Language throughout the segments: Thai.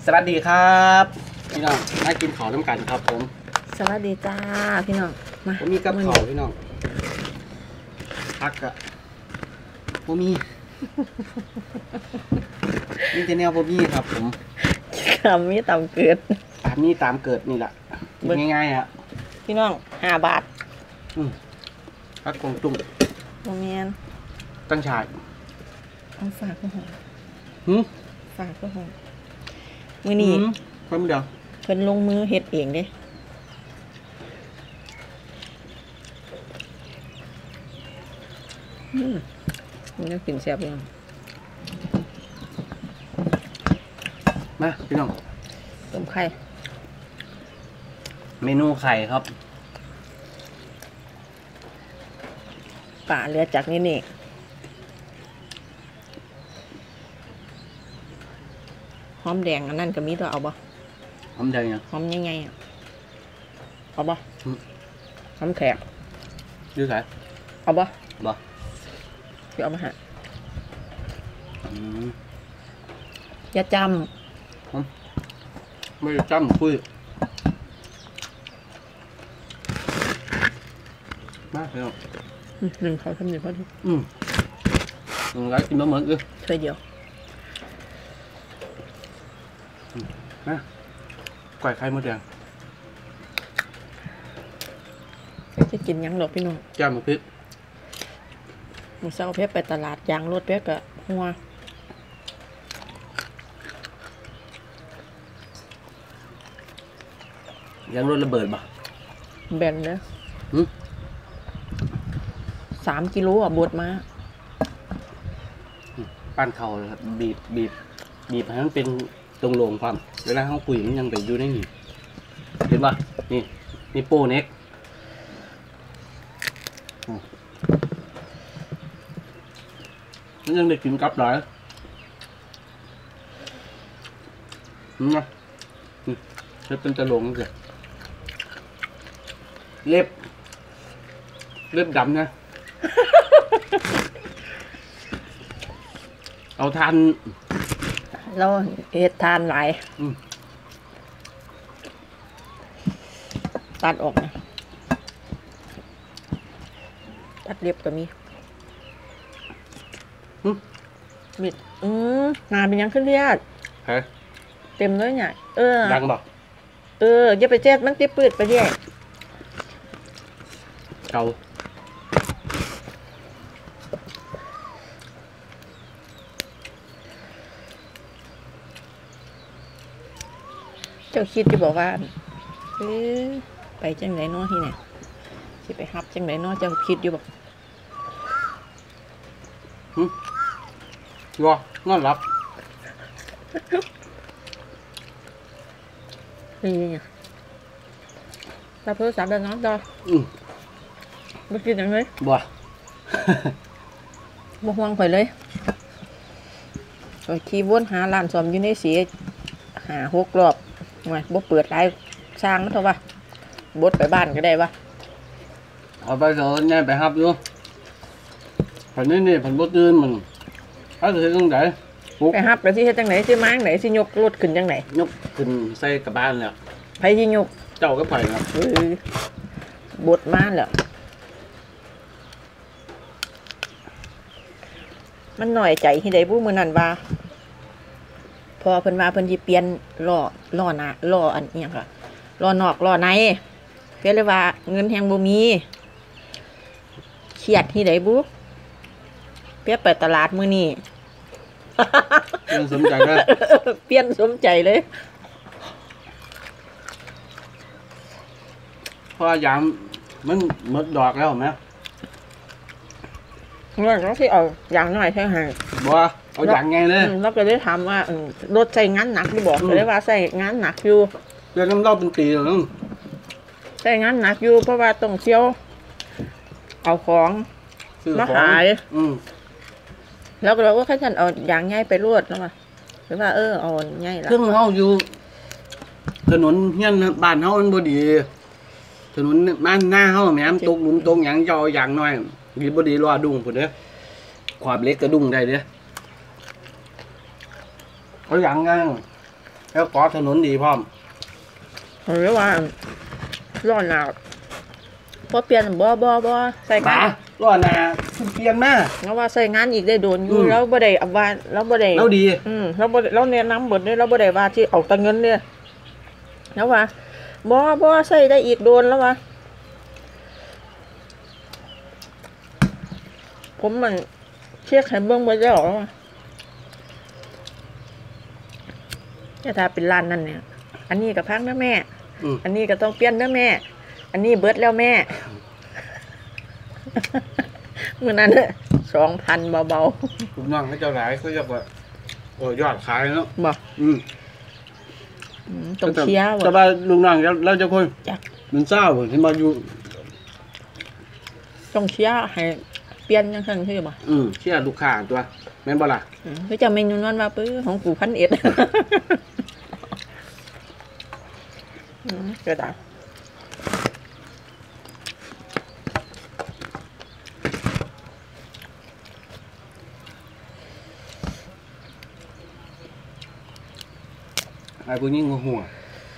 วัสดีครับพี่น้องมากินข้าวน้ำกันครับผมสวัสดีจ้าพี่น้องมาผมมีกับข้าวพี่น้องพักอะผมมีนี่จะแนวผมมีครับผมคำมีต่ำเกิดตามนี้ตามเกิดนี่แหละง่ายๆฮะพี่น้อง5 บาทพักกงตุ้งโรงเรียนตั้งฉากเอาฝากก็หอมฝากก็หอมมือนี่เพิ่มเดียวเพิ่นลงมือเฮ็ดเองเด้มันก็กินแซ่บยังมาพี่น้องต้มไข่เมนูไข่ครับป่าเรือจากนี่หอมแดงอันนั้นก็มีตัวเอาบ่หอมแดงยังหอมยังไงอ่ะเอาบ่หอมแขกยืดสายเอาบ่พี่เอามาหาอย่าจำไม่จำคุยมากเลยหนึ่งเขาทำหนึ่งเขาดูร้านกินมาเหมือนกันช่วยเดียวนะก๋วยไข่มดแดงจะกินยังหรอพี่น้องจ้าหมูพริกหมูเศร้าเพชรไปตลาดยางรถเพชรกับหัวยังรถระเบิดป่ะแบนเลย3 กิโลอ่ะบดมาปั้นเข่าเลยครับบีบให้มันเป็นตรงโลงความเวลาเขาคุยมันยังไปอยู่ในนี่เห็นป่ะนี่โป้เน็กมันยังได้กินกับหลายนะจะเป็นตะลงเลยเล็บดำนะ เอาทานเราเฮ็ดทานหลายตัดออกนะตัดเล็บก็มีมิดงานเป็นยังขึ้นเรียดเต็มเลยเนี่ยดังบอกอย่าไปแจ๊ดมันติดปืดไปเรื่อยเก่าเจ้าคิดจะบอกว่าไปจังไหนน้อที่ไหนสิไปฮับจังไหนน้อเจ้าคิดอยู่บอกนอนหลับนี่ไงรับโทรศัพท์แล้วน้องต่อไม่กินอย่างเลยบ่ห่วงไปเลยขี่วนหาร้านซ่อมอยู่ในสีหา6 รอบไงบ่เปิดไลฟ์สร้างมันเถอะวะบดไปบ้านก็ได้วะเอาไปเถอะเนี่ยไปฮับอยู่ผันนี่ผันบ่ตื่นมันถ้าจะเฮ็ดจังได๋ไปฮับไปสิเฮ็ดจังไหนสิมาจังไหนสิยกรถขึ้นจังไหนยกขึ้นใส่กระบะแล้วไผสิยกเจ้าก็ไผครับบดมาแล้วมันหน่อยใจที่ใดบุมื้อนั้นว่าพอเพิ่นว่าเพิ่นสิเปลี่ยนล้อหน้าล้ออันอีหยังค่ะล้อนอกล้อในเพิ่นเลยว่าเงินแฮงบ่มีเครียดที่ใดบุเปียไปตลาดมื้อนี้เปลี่ยนสมใจเลยเปลี่ยนสมใจเลยเพราะยามมันหมดดอกแล้วแม่เงินเราที่เอาอย่างหน่อยใช่ไหมบ่เอาอย่างไงเลยเราก็ได้ถามว่ารถใช้งานหนักที่บอกเลยว่าใช้งานหนักอยู่เรื่องน้ำเล่าเป็นปีแล้วใช้งานหนักอยู่เพราะว่าต้องเที่ยวเอาของมาขายแล้วเราก็แค่ฉันเอาอย่างง่ายไปรวดแล้วมาหรือว่าเอาง่ายละเครื่องเขาอยู่ถนนเฮียนบ้านเขามันบ่ดีถนนบ้านหน้าเขาแม่ตกหลุมตกอย่างเจ้าอย่างน้อยดีบ่ดีรอดุ้งพุ่นเด้อความเล็กกระดุ้งได้เด้อเอาอย่างงั้นแล้วกอถนนดีพร้อมหรือว่าร้อนหนาวพอเปลี่ยนบ่ใส่งาป๋าน ร้อนนะเปลี่ยนมาแล้วว่าใส่งานอีกได้โดนอยู่อืมแล้วบ่ได้เอาว่าแล้วบ่ได้แล้วดีแล้วบ่ได้แล้วแนะนำเบิดเลยแล้วบ่ได้ว่าที่เอาแต่เงินเนี่ยแล้วว่าบ่ใส่ได้อีกโดนแล้วว่าผมมันเช็คให้เบิ่งบ่ได้หรอกแล้วว่าแต่ถ้าเป็นร้านนั้นเนี่ย อันนี้ก็พังนะแม่อืมอันนี้ก็ต้องเปลี่ยนนะแม่ อันนี้เบิดแล้วแม่ มื้อนั้น2,000เบาลูกน้องเขาเจ้าหลายเขาจะว่าโอ้ยอดขายเนาะๆบ่อืมต้องเคลียร์แต่ว่ะว่าลูกน้องเราจะคนจ้ะมันเศร้าเห็นมาอยู่ต้องเคลียร์ให้เปลี่ยนจังซั่นคือบ่เชื่อลูกค้าตัวแม่นบ่ล่ะคือจะเมนูนั้นว่าปื้อของกู1,100ก็ได้ไอ้พวกนี้หัว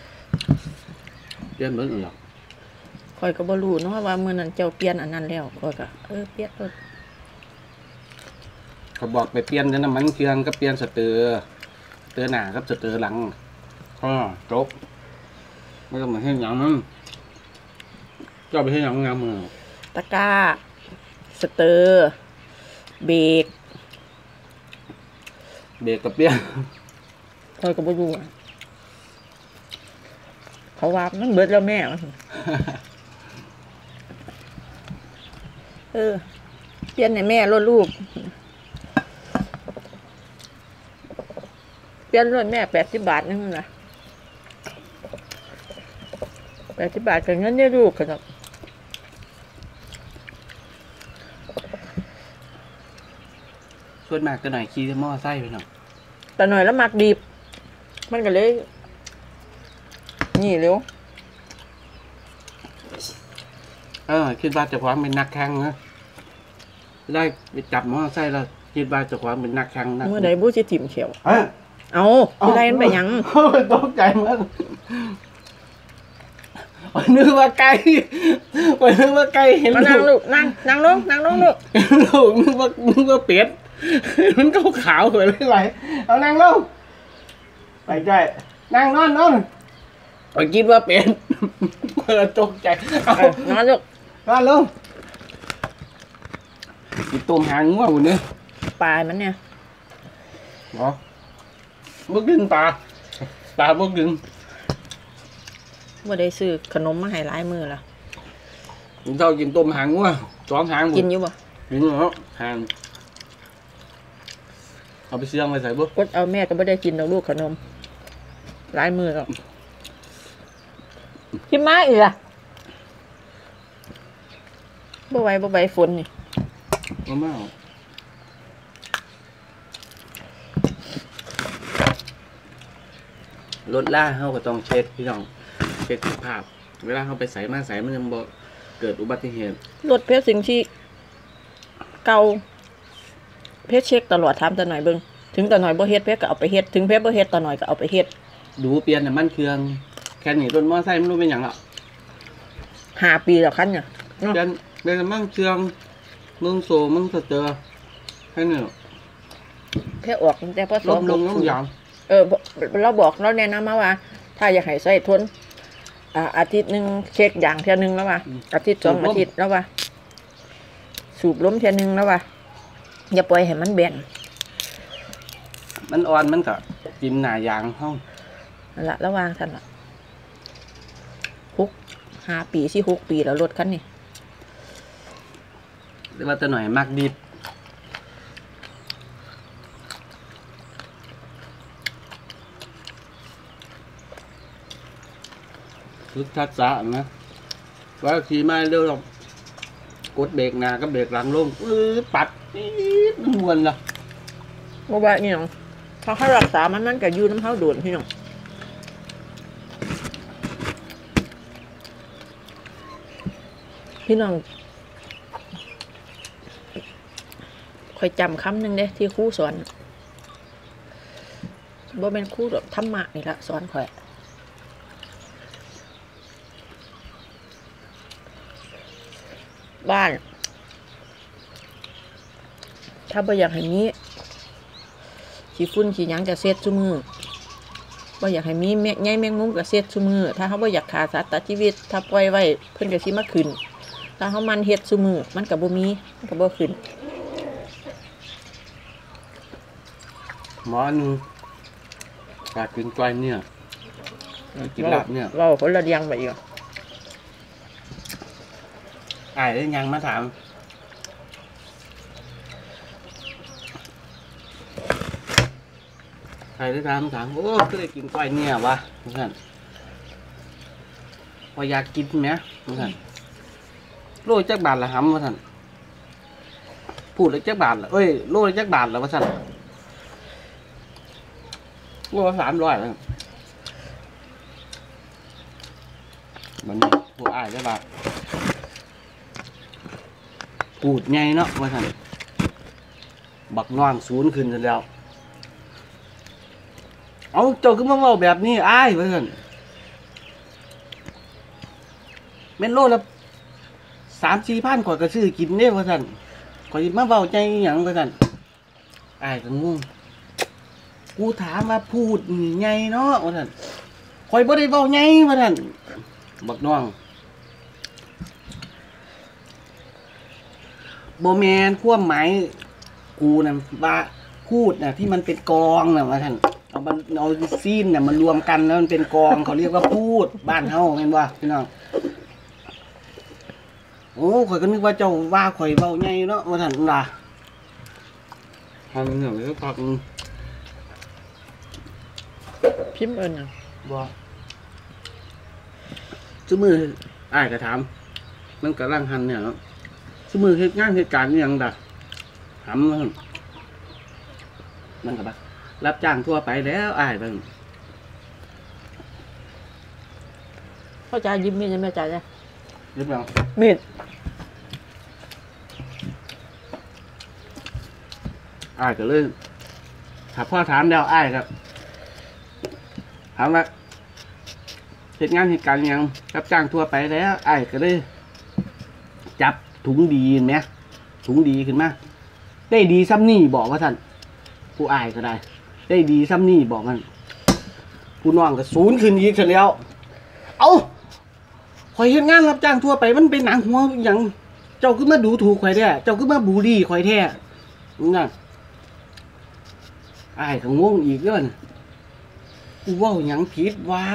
เปลี่ยนเบิดหรอกข่อยก็บ่รู้เนาะว่ามื้อนั้นเจ้าเปลี่ยนอันนั้นแล้วข่อยก็เปลี่ยนรถเขาบอกไปเปลี่ยนแต่น้ำมันเครื่องก็เปลี่ยนสเตอร์หน้ากับสเตอร์หลังจบไม่ต้องมาให้หยังมันเจ้าไปให้หยังงามมือตะกร้าสเตอร์เบรกเบรกกับเปลี่ยนข่อยก็บ่รู้อะเขาว่ามันเบิดแล้วแม่เปลี่ยนให้แม่รถลูกเปลี่ยนรถแม่80 บาทนึงนะ80 บาทก็เงินได้ลูกครับส่วนมากก็หน่อยขี่มอไซค์ไปหน่อยแต่หน่อยแล้วมักดีบมันก็เลยนี่เร็วคิดว่าเจะความเป็นนักแข่งนะได้ไปจับมอไซค์แล้วคิดว่าเจะความเป็นนักแข่งนะเมื่อใดบู้สิถิ่มเขียวเอ้ยเอาที่ไรมันไปหยังตกใจมากนึกว่าไก่นึกว่าไก่เห็นมานั่งลูกนั่งลงลูกลูกนึกว่าเป็ดมันก็ขาวเลยไม่ไหวเอานั่งลงไปใจนั่งนอนไปคิดว่าเป็ดก็ตกใจเอานอนลูกนอนลงกินต้มหางงัวคนนี้ปลายมันเนี่ยเหรอบ่กินปลาบ่กินว่าได้ซื้อขนมมาให้หลายมือละผมชอบกินต้มหางงัว2 หางกินอยู่บ่กินแล้วหางเอาไปเสี่ยงไปใส่บ่กดเอาแม่ก็ไม่ได้กินดอกลูกขนมหลายมือแล้วกินมาอีกอ่ะบ่ไหวฝนนี่บ่มาเอารถล่าเฮาก็ต้องเช็คพี่น้องเช็คสภาพ เวลาเฮาไปใส่มาใส่มันยังบ่เกิดอุบัติเหตุรถเพชรสิ่งที่เก่าเพชรเช็คตลอดถามตาหน่อยเบิ่งถึงตาหน่อยบ่เฮ็ดเพชรก็เอาไปเฮ็ดถึงเพชรบ่เฮ็ดตาหน่อยก็เอาไปเฮ็ดดูเปลี่ยนน้ำมันเครื่องแค่นี้รถมอไซค์มันรู้เป็นหยังหรอก 5 ปีแล้วคันเนี่ยเปลี่ยนน้ำมันเครื่องมึงโซมึงสเตอร์แค่นี้หรอกแค่ออกตั้งแต่พศลบลงลงยาวเราบอกเราแนะนำมาว่า ถ้าอยากให้ใส่ทนอาทิตย์หนึงเช็คอย่างเท่านึงแล้วว่าอาทิตย์2 อาทิตย์แล้วว่าสูบลมเท่านึงแล้วว่าอย่าปล่อยให้มันแบนมันอ่อนมันก็กินหน้ายางเฮานั่นละระวางท่านละ5 ปีสิ6 ปีแล้วรถคันนี้แต่ว่าแต่หน่อยมากดิบทุกทักษะนะว่าขี่มาเร็วหรอกกดเบรกหน้ากับเบรกหลังลงปัดปี๊ดมันมวนละบ่ว่านี่น้องถ้าเขารักษามันก็อยู่น้ำเฮาโดนพี่น้องพี่น้องค่อยจำคำหนึ่งเด้ที่ครูสอนบ่เป็นครูดอกธรรมะนี่ละสอนข่อยบ้าน ถ้าบ่อยากให้มีขี้ฝุ่นขี้หยังก็เช็ดซุมือบ่อยากให้มีแมงมุมก็เช็ดซุมือถ้าเขาบ่อยากฆ่าสัตว์ตัดชีวิตถ้าปล่อยไว้เพิ่นก็สิมาขึ้นถ้าเขามันเฮ็ดซุมือมันก็บ่มีมันก็บ่ขึ้นหมอหนึ่งปลากินก้อยเนี่ยกินลาบเนี่ยเราคนละเรียงไปอีกอ้ายได้ยังมาถามใครได้ถามโอ้ก็ได้กินก้อยเนี่ยวะเพื่อนพออยากกินไหมเพื่อนโลจักบาทละห้ำว่าท่านพูดเลยจักบาทละเอ้ยโลจักบาทละว่าท่านโล300แล้วมันนี่ผู้อ้ายได้บาทปูดไงเนาะว่าท่านบักนอนศูนย์ขึ้นจนแล้วเอาเจ้าขึ้นมาเว้าแบบนี้อ้ายว่าท่านเม็ดโลละ3-4 พันข่อยก็ซื้อกินเด้ว่าท่านข่อยมาเว้าใจหยังว่าท่านอ้ายก็งงกูถามว่าพูดนี่ไงเนาะว่าท่านข่อยบ่ได้เว้าไงว่าท่านบักน้องบ่แม่นความหมายกูน่ะว่าพูดน่ะที่มันเป็นกองน่ะว่าท่านเอาซีนน่ะมันรวมกันแล้วมันเป็นกองเขาเรียกว่าพูดบ้านเฮาแม่นบ่พี่น้องโอ้ข่อยก็นึกว่าเจ้าว่าข่อยเว้าไงเนาะว่าท่านล่ะทำเหนื่อยก็พักพิมพ์เอิ้นหยังบ่ซุมืออ้ายก็ถามมันกำลังหันเนี่ยเนาะซุมือเหตุงานเหตุการณ์อิหยังดะถามมันก็บ่รับจ้างทั่วไปแล้วอ้ายเบิ่งพ่อจ๋ายิ้มมีดแม่จ๋าจ้ะเรียบร้อยมีดอ้ายก็เลยถ้าพ่อถามแล้วอ้ายครับถามว่าเหตุงานเหตุการณ์อิหยังรับจ้างทั่วไปแล้วอ้ายก็เลยจับถุงดีเห็นไหมถุงดีขึ้นมาได้ดีซ้ำนี่บอกว่าท่านผู้อ้ายก็ได้ ได้ดีซ้ำนี่บอกมันผู้น้องก็ศูนย์ขึ้นอีกเสร็จแล้วเอาข่อยเฮ็ดงานรับจ้างทั่วไปมันเป็นหนังหัวอหย่างเจ้าขึ้นมาดูถูกข่อยแท้เจ้าขึ้นมาบูลลี่ข่อยแท้นั่นอ้ายก็งงอีกเด้อน่ะกูเว้าหยังผิดวะ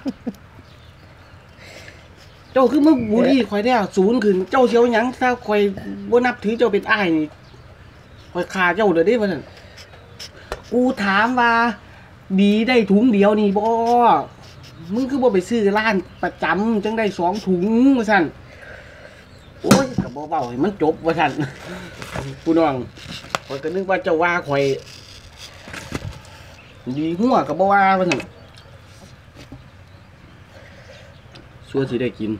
เจ้าขึ้นมาบูลลี่ข่อยแท้ศูนย์ขึ้นเจ้าเสียวหยังถ้าข่อยบ่นับถือเจ้าเป็นอ้ายนี่ข่อยฆ่าเจ้าเด้อเด้ว่าซั่นกูถามว่าดีได้ถุงเดียวนี่บ่มึงคือบ่ไปซื้อร้านประจำจังได้2 ถุงว่าซั่นโอ้ยก็บ่เว้าให้มันจบว่าซั่นผู้น้องข่อยก็นึกว่าเจ้าว่าข่อยดีหัวก็บ่ว่าว่าซั่นส่วนสิได้กิน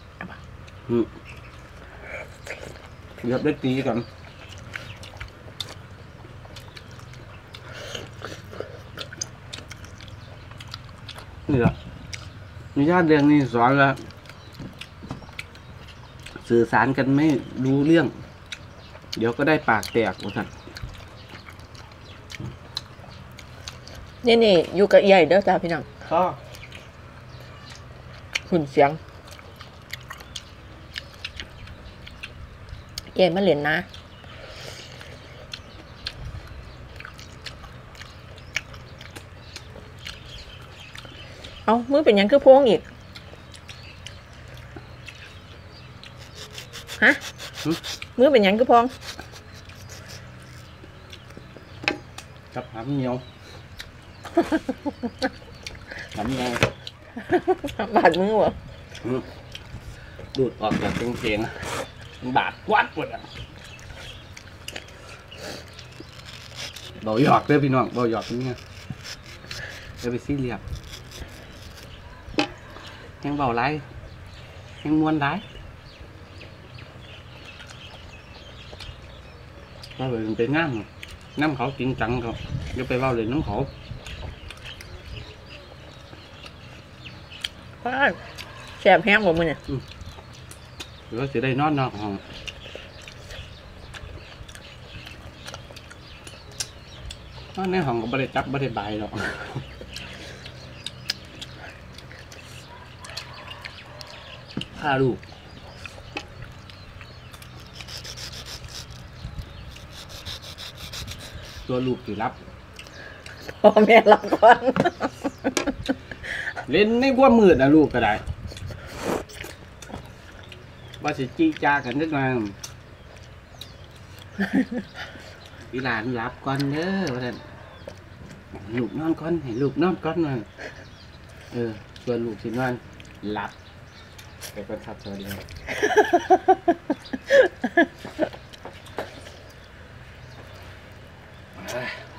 เกือบได้ตีกันนี่แหละมีญาติเรื่องนี้สอนแล้วสื่อสารกันไม่รู้เรื่องเดี๋ยวก็ได้ปากแตกว่าท่านนี่อยู่กับใหญ่เด้อจ้าพี่น้องก็หุ่นเสียงใหญ่มาเล่นนะเอามือเป็นหยังคือโพงอีกฮะมือเป็นหยังคือพองกับหำเหนียวหำเหนียวบาดมือวะดูดออกจากเพลงมันบาดกวัดหมดอ่ะเบาหยอกเด้อพี่น้องเบาหยอกนี่ไงจะไปซีเรียสยังเบาไรยังมวนไรว่าไปเป็นงามเขาจริงจังเขาอย่าไปเบาเลยน้องเขาพาดแสบแห้งบ่มื้อเนี่ยหรือว่าจะได้นอนนอกห้องนอนในห้องก็ไม่ได้จับไม่ได้บายหรอกพาลูกตัวลูกสิรับพ่อแม่รับก่อนเล่นในความมืดนะลูกก็ได้ว่าสิจี้จ้ากันนิดหน่อยอีหลานรับก่อนเด้อว่าท่านลูกนอนก่อนให้ลูกนอนก่อนหน่อยส่วนลูกสินอนหลับไปก่อนครับสวัสดีครับ